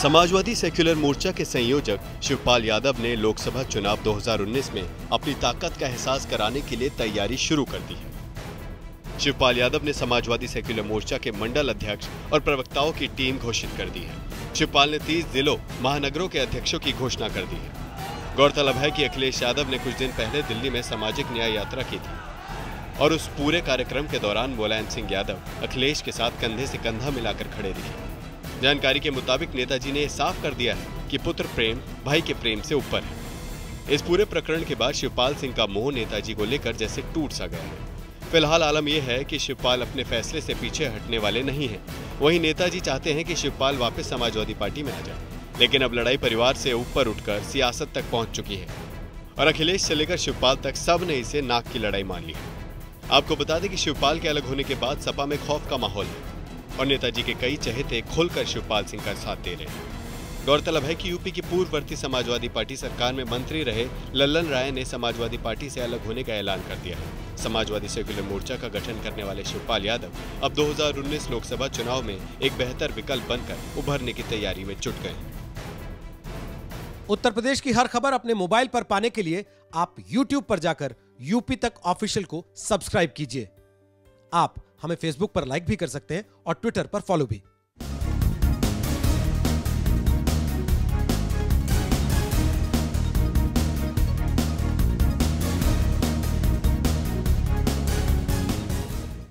Samajwadi secular मोर्चा के संयोजक शिवपाल यादव ने लोकसभा चुनाव 2019 में अपनी ताकत का एहसास कराने के लिए तैयारी शुरू कर दी है। शिवपाल यादव ने समाजवादी सेक्युलर मोर्चा के मंडल अध्यक्ष और प्रवक्ताओं की टीम घोषित कर दी है। शिवपाल ने 30 जिलों महानगरों के अध्यक्षों की घोषणा कर दी है। गौरतलब है कि अखिलेश यादव ने कुछ दिन पहले दिल्ली में सामाजिक न्याय यात्रा की थी और उस पूरे कार्यक्रम के दौरान मुलायम सिंह यादव अखिलेश के साथ कंधे से कंधा मिलाकर खड़े दिखे। जानकारी के मुताबिक नेताजी ने साफ कर दिया है कि पुत्र प्रेम भाई के प्रेम से ऊपर है। इस पूरे प्रकरण के बाद शिवपाल सिंह का मोह नेताजी को लेकर जैसे टूट सा गया है। फिलहाल आलम यह है कि शिवपाल अपने फैसले से पीछे हटने वाले नहीं हैं। वहीं नेताजी चाहते हैं कि शिवपाल वापस समाजवादी पार्टी में आ जाए, लेकिन अब लड़ाई परिवार से ऊपर उठकर सियासत तक पहुंच चुकी है और अखिलेश से लेकर शिवपाल तक सब ने इसे नाक की लड़ाई मान ली है। आपको बता दें कि शिवपाल के अलग होने के बाद सपा में खौफ का माहौल है और नेताजी के कई चहेते खुलकर शिवपाल सिंह का साथ दे रहे हैं। गौरतलब है कि यूपी की पूर्ववर्ती समाजवादी पार्टी सरकार में मंत्री रहे लल्लन राय ने समाजवादी पार्टी से अलग होने का ऐलान कर दिया है। समाजवादी सेक्युलर मोर्चा का गठन करने वाले शिवपाल यादव अब 2019 लोकसभा चुनाव में एक बेहतर विकल्प बनकर उभरने की तैयारी में जुट गए। उत्तर प्रदेश की हर खबर अपने मोबाइल पर पाने के लिए आप YouTube पर जाकर यूपी तक ऑफिशियल को सब्सक्राइब कीजिए। आप हमें फेसबुक पर लाइक भी कर सकते हैं और ट्विटर पर फॉलो भी।